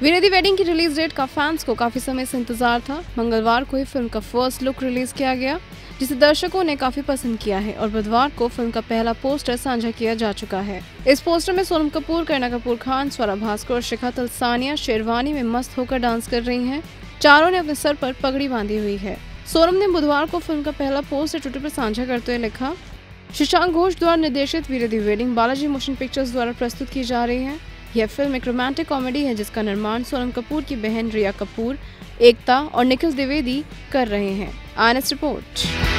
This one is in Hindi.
वीरे दी वेडिंग की रिलीज डेट का फैंस को काफी समय से इंतजार था। मंगलवार को ही फिल्म का फर्स्ट लुक रिलीज किया गया, जिसे दर्शकों ने काफी पसंद किया है और बुधवार को फिल्म का पहला पोस्टर साझा किया जा चुका है। इस पोस्टर में सोनम कपूर, करीना कपूर खान, स्वरा भास्कर और शिखा तलसानिया शेरवानी में मस्त होकर डांस कर रही हैं। चारों ने अपने सर पर पगड़ी बांधी हुई है। सोनम ने बुधवार को फिल्म का पहला पोस्टर ट्विटर पर साझा करते हुए लिखा, शशांक घोष द्वारा निर्देशित Veere Di Wedding Balaji Motion Pictures द्वारा प्रस्तुत की जा रही है। यह फिल्म एक रोमांटिक कॉमेडी है जिसका निर्माण सोनम कपूर की बहन रिया कपूर, एकता और निखिल द्विवेदी कर रहे हैं। IANS report.